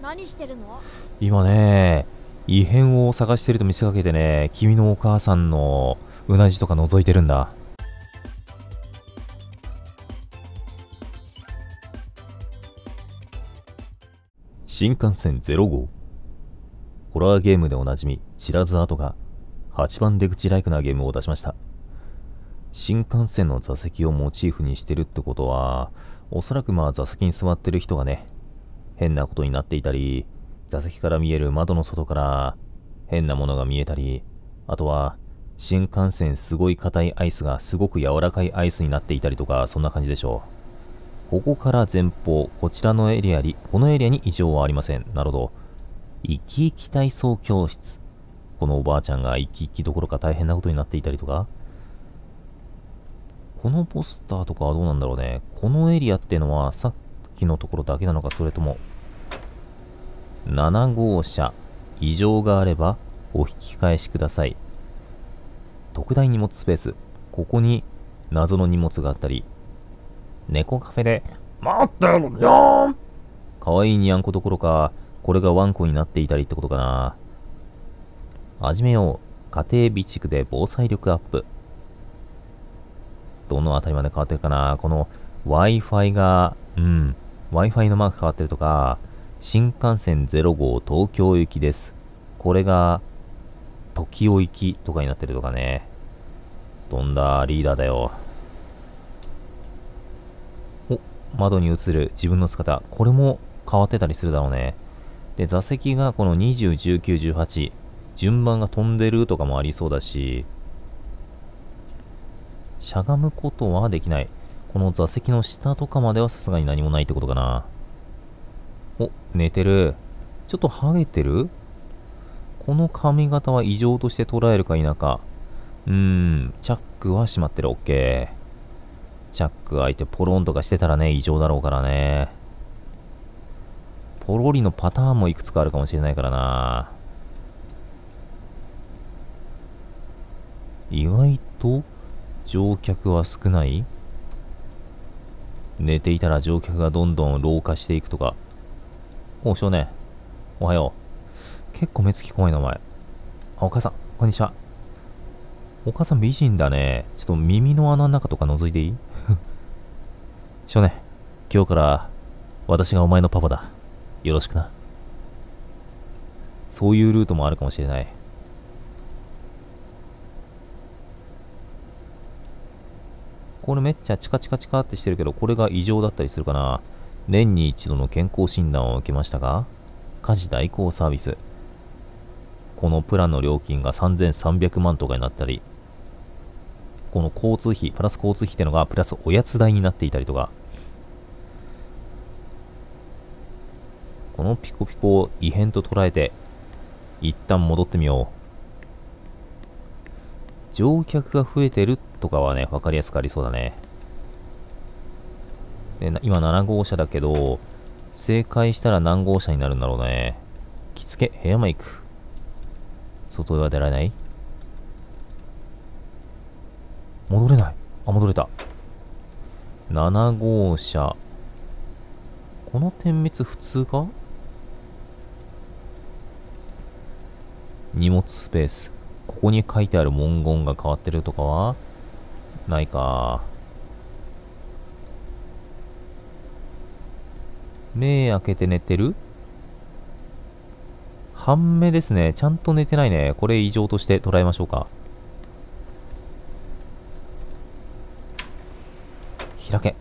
何してるの？ 今ね、異変を探してると見せかけてね、君のお母さんのうなじとか覗いてるんだ。新幹線0号。ホラーゲームでおなじみ、知らず後が8番出口ライクなゲームを出しました。新幹線の座席をモチーフにしてるってことは、おそらく座席に座ってる人がね、変なことになっていたり、座席から見える窓の外から変なものが見えたり、あとは新幹線すごい硬いアイスがすごく柔らかいアイスになっていたりとか、そんな感じでしょう。ここから前方、このエリアに異常はありません。なるほど。生き生き体操教室。このおばあちゃんが生き生きどころか大変なことになっていたりとか。このポスターとかはどうなんだろうね。このエリアっていうのはさっきのところだけなのか、それとも7号車、異常があればお引き返しください。特大荷物スペース。ここに謎の荷物があったり、猫カフェで待ってるじゃん。かわいいにゃんこどころか、これがワンコになっていたりってことかな。始めよう。家庭備蓄で防災力アップ。どのあたりまで変わってるかな。この Wi-Fi が、Wi-Fi のマーク変わってるとか、新幹線0号東京行きです。これが、時尾行きとかになってるとかね。どんだリーダーだよ。お、窓に映る自分の姿。これも変わってたりするだろうね。で、座席がこの20、19、18。順番が飛んでるとかもありそうだし、しゃがむことはできない。この座席の下とかまではさすがに何もないってことかな。お、寝てる。ちょっとハゲてる？この髪型は異常として捉えるか否か。チャックは閉まってる。オッケー。チャック開いてポロンとかしてたらね、異常だろうからね。ポロリのパターンもいくつかあるかもしれないからな。意外と乗客は少ない？寝ていたら乗客がどんどん老化していくとか。おう、少年。おはよう。結構目つき怖いな、お前。お母さん、こんにちは。お母さん美人だね。ちょっと耳の穴の中とか覗いていい？少年、今日から私がお前のパパだ。よろしくな。そういうルートもあるかもしれない。これめっちゃチカチカチカってしてるけど、これが異常だったりするかな。年に一度の健康診断を受けましたが、家事代行サービス。このプランの料金が3300万とかになったり、この交通費、プラス交通費ってのがプラスおやつ代になっていたりとか、このピコピコを異変と捉えて、一旦戻ってみよう。乗客が増えてるとかはね、わかりやすくありそうだね。で、今7号車だけど、正解したら何号車になるんだろうね。着付け、ヘアメイク。外へは出られない？戻れない。あ、戻れた。7号車。この点滅普通か？荷物スペース。ここに書いてある文言が変わってるとかはないか。目開けて寝てる？半目ですね。ちゃんと寝てないね。これ異常として捉えましょうか。開け。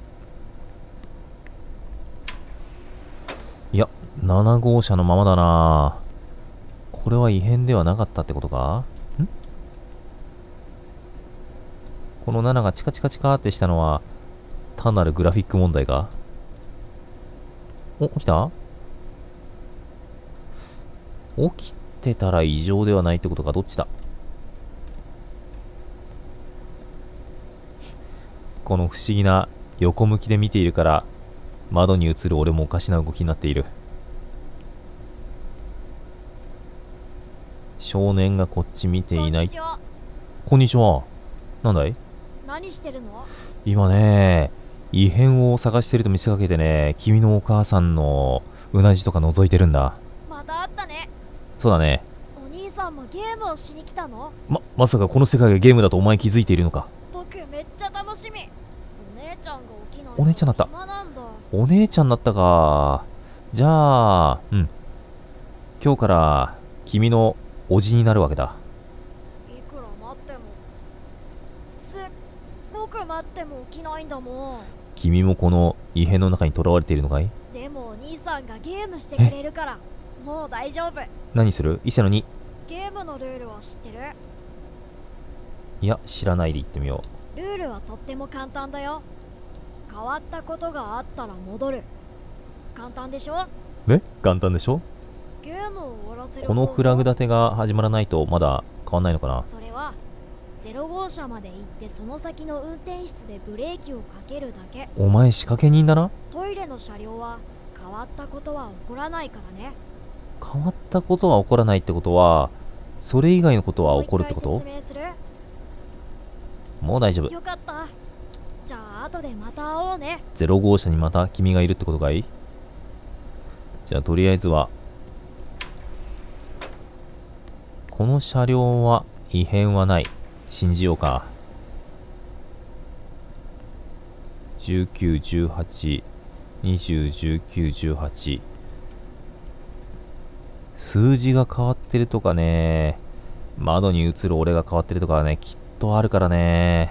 いや、7号車のままだな。これは異変ではなかったってことか？この7がチカチカチカってしたのは単なるグラフィック問題か？お、起きた？起きてたら異常ではないってことか？どっちだ？この不思議な横向きで見ているから窓に映る俺もおかしな動きになっている。少年がこっち見ていない。こんにちは。なんだい？ 何してるの？ 今ね、 異変を探してると見せかけてね、君のお母さんのうなじとか覗いてるんだ。 またあったね。 そうだね。 お兄さんもゲームをしに来たの？ まさかこの世界がゲームだとお前気づいているのか？ 僕めっちゃ楽しみ。お姉ちゃんが起きない。 お姉ちゃんだった。 暇なんだ。 お姉ちゃんだったか。じゃあ、今日から君のおじになるわけだ。 いくら待っても。すっごく待っても起きないんだもん。 君もこの異変の中に囚われているのかい？ でもお兄さんがゲームしてくれるからもう大丈夫。 何する？伊勢の2。 ゲームのルールは知ってる？ いや、知らないで言ってみよルールはとっても簡単だよ。変わったことがあったら戻る。簡単でしょ？ ね、簡単でしょ？ ゲームを終わらせる。 このフラグ立てが始まらないとまだ変わんないのかな？ それは0号車まで行ってその先の運転室でブレーキをかけるだけ。 お前仕掛け人だな。 トイレの車両は変わったことは起こらないからね。 変わったことは起こらないってことは、それ以外のことは起こるってこと？ もう一回説明する？ もう大丈夫。 よかった。じゃあ後でまた会おうね。 0号車にまた君がいるってことかい？じゃあとりあえずはこの車両は異変はない。信じようか。19、18、20、19、18。数字が変わってるとかね、窓に映る俺が変わってるとかはね、きっとあるからね。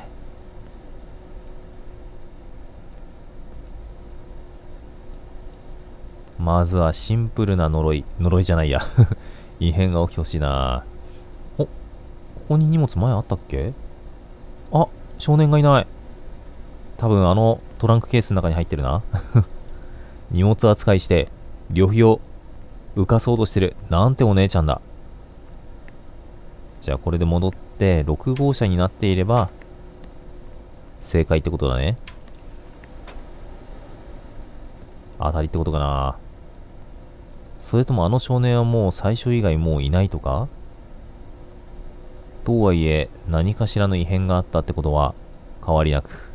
まずはシンプルな呪いじゃないや。異変が起きてほしいな。お、ここに荷物前あったっけ？あ、少年がいない。多分あのトランクケースの中に入ってるな。荷物扱いして旅費を浮かそうとしてる。なんてお姉ちゃんだ。じゃあこれで戻って6号車になっていれば正解ってことだね。当たりってことかな。それともあの少年はもう最初以外もういないとか？とはいえ何かしらの異変があったってことは変わりなく。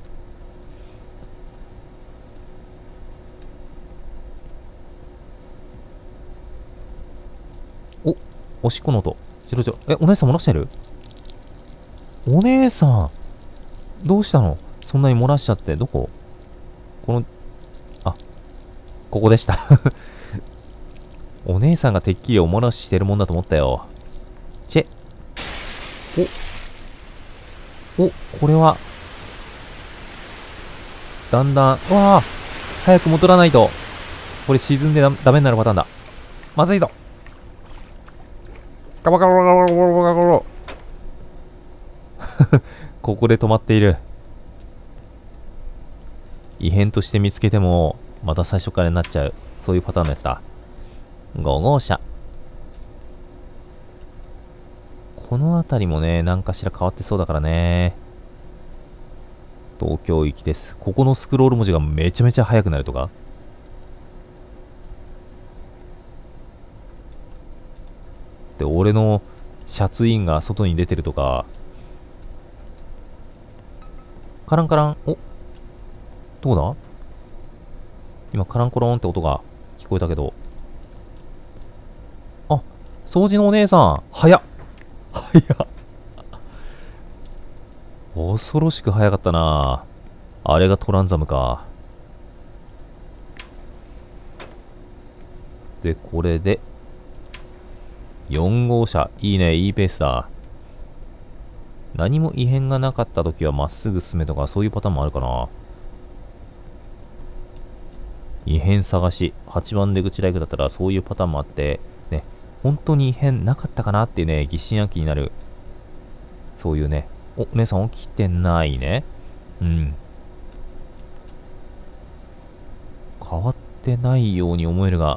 おしっこの音。お姉さん漏らしてる？お姉さんどうしたの？そんなに漏らしちゃって。どこ？ここでした。お姉さんがてっきりお漏らししてるもんだと思ったよ。これはだんだん、早く戻らないとこれ沈んでダメになるパターンだ。まずいぞ。ガバガバガバガバガバガバ。ここで止まっている。異変として見つけてもまた最初からになっちゃう、そういうパターンのやつだ。5号車。この辺りもね、何かしら変わってそうだからね。東京行きです。ここのスクロール文字がめちゃめちゃ速くなるとか。で、俺のシャツインが外に出てるとか。カランカラン。どこだ？今カランコロンって音が聞こえたけど。あ、掃除のお姉さん。早っ。恐ろしく早かったな。あれがトランザムか。で、これで4号車。いいね、いいペースだ。何も異変がなかった時はまっすぐ進めとか、そういうパターンもあるかな。異変探し。8番出口ライクだったらそういうパターンもあって、ね、本当に異変なかったかなっていうね、疑心暗鬼になる。そういうね。お姉さん起きてないね。うん。変わってないように思えるが、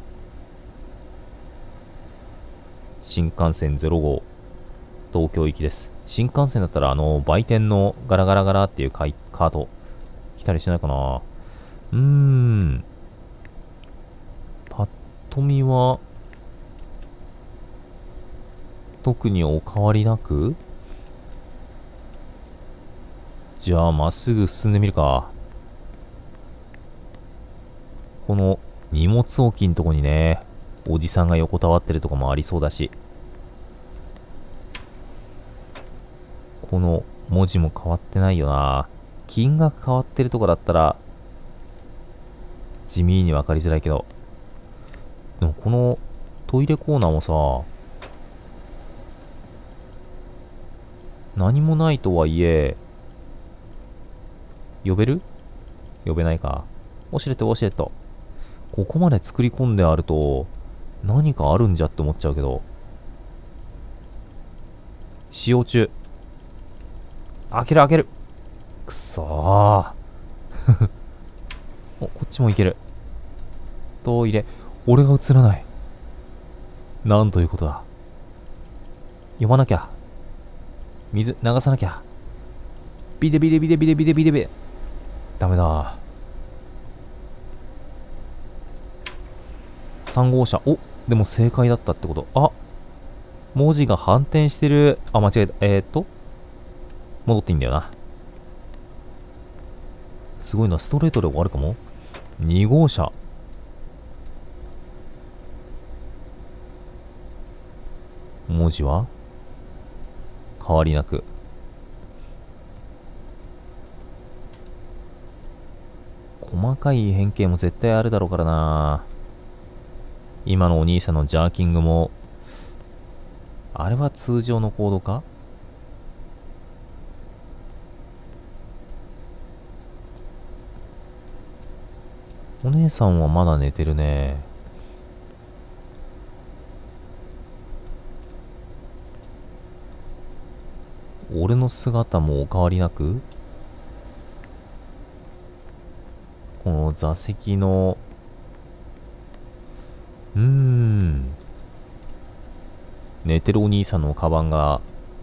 新幹線0号、東京行きです。新幹線だったら売店のガラガラガラっていうカート、来たりしないかな。パッと見は、特にお変わりなく？じゃあ、まっすぐ進んでみるか。 この荷物置きんとこにね、おじさんが横たわってるとこもありそうだし、この文字も変わってないよな。金額変わってるとこだったら地味に分かりづらいけど、でもこのトイレコーナーもさ、何もないとはいえ、呼べる？呼べないか。ウォシュレット、ウォシュレット。ここまで作り込んであると、何かあるんじゃって思っちゃうけど。使用中。開ける開ける。くそー。お、こっちもいける。トイレ。俺が映らない。なんということだ。読まなきゃ。水流さなきゃ。ビデビデビデビデビデビデビデ。ダメだ。3号車。お、でも正解だったってこと。あ、文字が反転してる。あ、間違えた。戻っていいんだよな。すごいな。ストレートで終わるかも。2号車。文字は変わりなく。細かい変形も絶対あるだろうからな。今のお兄さんのジャーキングも、あれは通常のコードか？お姉さんはまだ寝てるね。俺の姿もお変わりなく、この座席の寝てるお兄さんのカバンが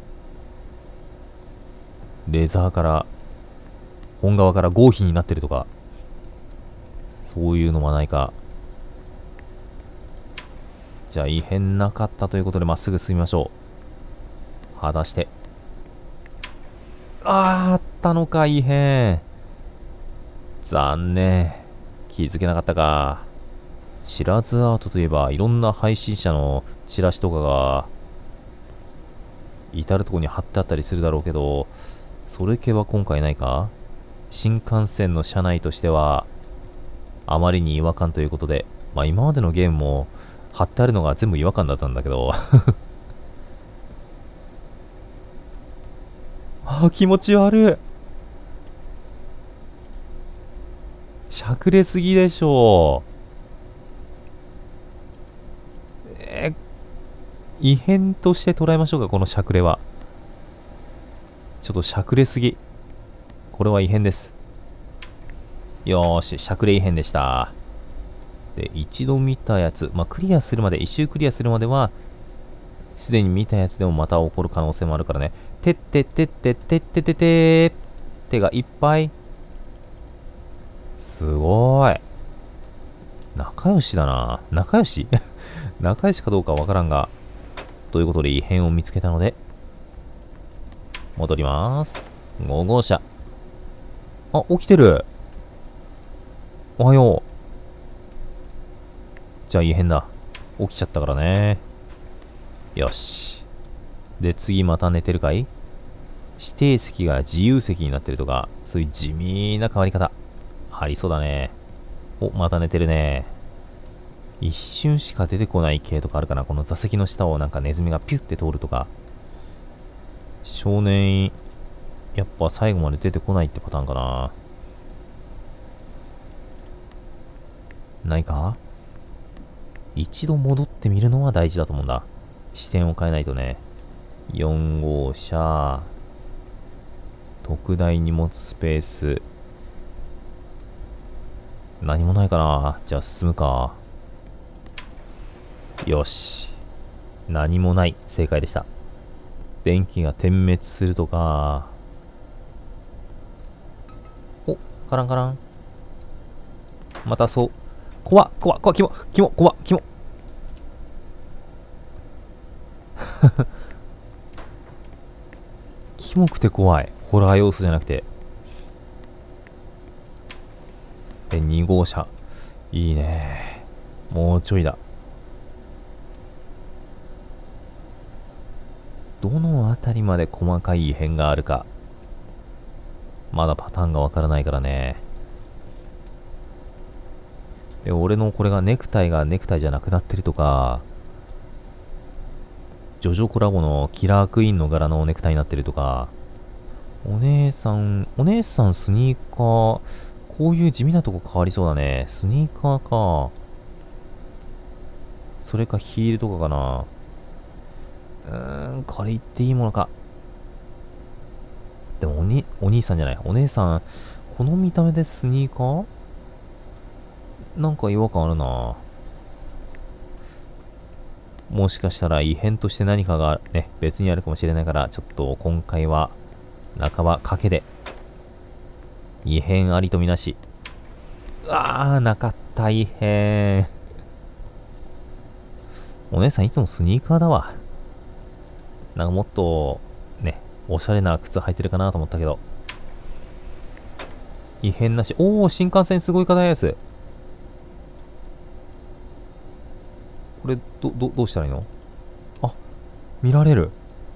レザーから本革から合皮になってるとか、そういうのはないか。じゃあ異変なかったということでまっすぐ進みましょう。果たして、あったのか異変。残念、気づけなかったか。チラズアートといえばいろんな配信者のチラシとかが至るところに貼ってあったりするだろうけど、それ系は今回ないか。新幹線の車内としてはあまりに違和感ということで、まあ今までのゲームも貼ってあるのが全部違和感だったんだけどあー気持ち悪い。しゃくれすぎでしょ。異変として捉えましょうか、このしゃくれは。ちょっとしゃくれすぎ。これは異変です。よーし、しゃくれ異変でした。で、一度見たやつ、まあ、クリアするまで、一周クリアするまでは、すでに見たやつでもまた起こる可能性もあるからね。てってってってってってってってー。手がいっぱい。すごーい。仲良しだな。仲良し仲良しかどうかわからんが。ということで異変を見つけたので、戻ります。5号車。あ、起きてる。おはよう。じゃあ異変だ。起きちゃったからね。よし。で、次また寝てるかい？指定席が自由席になってるとか、そういう地味な変わり方。ありそうだね。お、また寝てるね。一瞬しか出てこない系とかあるかな。この座席の下をなんかネズミがピュッて通るとか。少年、やっぱ最後まで出てこないってパターンかな。ないか？一度戻ってみるのは大事だと思うんだ。視点を変えないとね。4号車。特大荷物スペース。何もないかな。じゃあ進むか。よし。何もない。正解でした。電気が点滅するとか。お、カランカラン。またそう。怖っ、怖っ、怖っ、キモ、キモ、怖っ、キモ。キモくて怖い。ホラー要素じゃなくて。で、2号車。 いいね。もうちょいだ。どのあたりまで細かい異変があるか。まだパターンがわからないからね。で、俺のこれがネクタイがネクタイじゃなくなってるとか、ジョジョコラボのキラークイーンの柄のネクタイになってるとか、お姉さんスニーカー、こういう地味なとこ変わりそうだね。スニーカーか。それかヒールとかかな。これ言っていいものか。でもお兄さんじゃない。お姉さん、この見た目でスニーカーなんか違和感あるな。もしかしたら異変として何かがね、別にあるかもしれないから、ちょっと今回は半ば賭けで。異変ありとみなし。うわー、なかった異変。お姉さんいつもスニーカーだわ。なんかもっと、ね、おしゃれな靴履いてるかなと思ったけど。異変なし。おー、新幹線すごい課題です。これ、どうしたらいいの？あ、見られる。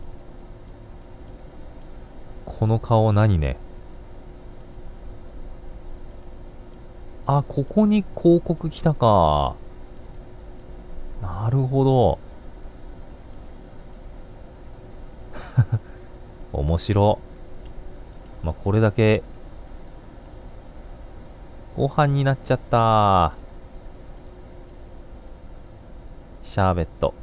この顔何ね。あ、ここに広告来たか。なるほど。面白。まあ、これだけ、ご飯になっちゃった。シャーベット。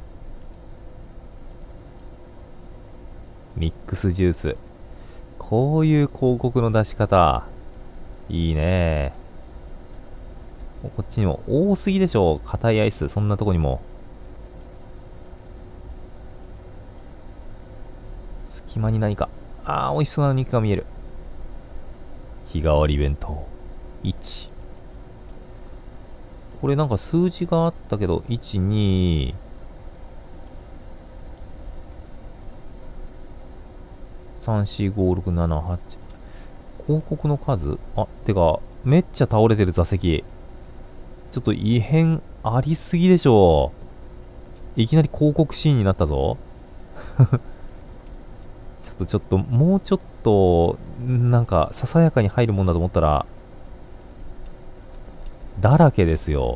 ミックスジュース。こういう広告の出し方。いいね。こっちにも多すぎでしょ。硬いアイス。そんなとこにも。隙間に何か。美味しそうな肉が見える。日替わり弁当。1。これなんか数字があったけど、1、2、3、4、5、6、7、8。広告の数？てか、めっちゃ倒れてる座席。ちょっと異変ありすぎでしょ。いきなり広告シーンになったぞ。ちょっと、もうちょっと、なんか、ささやかに入るもんだと思ったら、だらけですよ。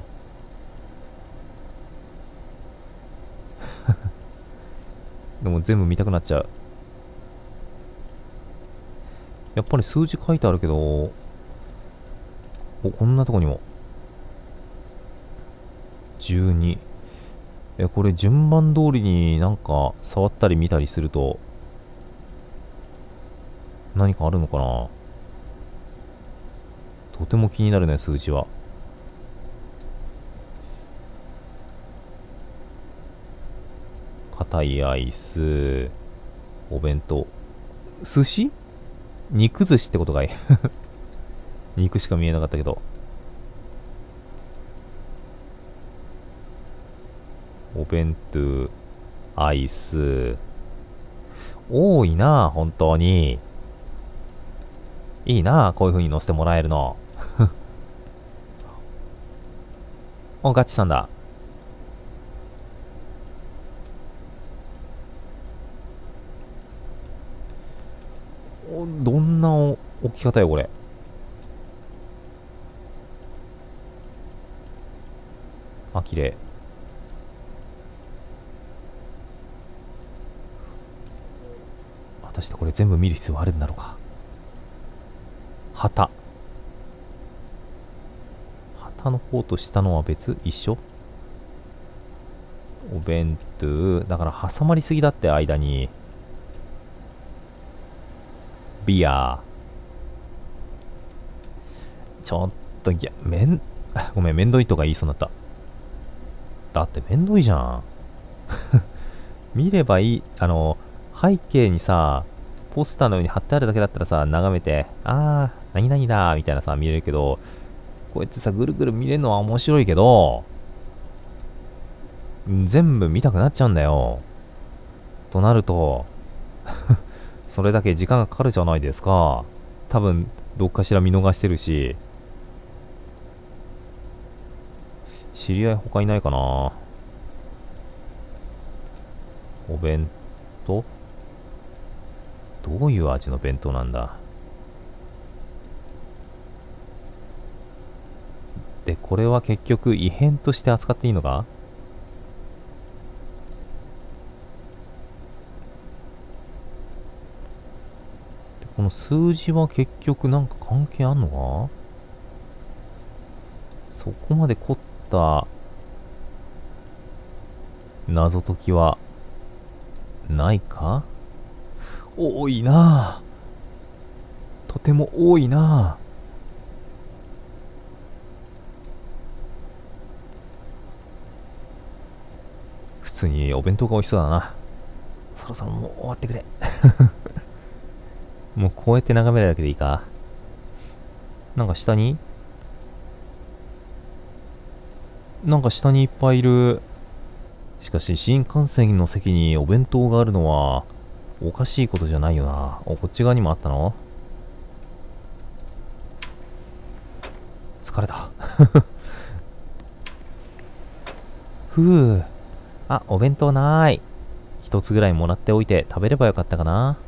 でも全部見たくなっちゃう。やっぱり数字書いてあるけど、こんなとこにも。12。これ順番通りになんか触ったり見たりすると、何かあるのかな。とても気になるね、数字は。硬いアイス、お弁当、寿司？肉寿司ってことかい。肉しか見えなかったけど。お弁当、アイス。多いな、本当に。いいな、こういう風に乗せてもらえるの。ガチさんだ。どんな置き方よ、これ。綺麗。果たしてこれ全部見る必要あるんだろうか。旗の方と下のは一緒？お弁当だから挟まりすぎだって。間にビアちょっとごめん、めんどいとか言いそうになった。だってめんどいじゃん。見ればいい。背景にさ、ポスターのように貼ってあるだけだったらさ、眺めて、何々だみたいなさ、見れるけど、こうやってさ、ぐるぐる見れるのは面白いけど、全部見たくなっちゃうんだよ。となると、それだけ時間がかかるじゃないですか。多分、どっかしら見逃してるし、 知り合い他いないかな。お弁当、どういう味の弁当なんだ。で、これは結局異変として扱っていいのか。でこの数字は結局なんか関係あんのか。そこまで凝った謎解きはないか。多いなぁ、とても多いなぁ。普通にお弁当が美味しそうだな。そろそろもう終わってくれ。もうこうやって眺めるだけでいいか。なんか下にいっぱいいる。しかし新幹線の席にお弁当があるのはおかしいことじゃないよな。こっち側にもあったの。疲れた。ふう。あ、お弁当なーい。一つぐらいもらっておいて食べればよかったかな。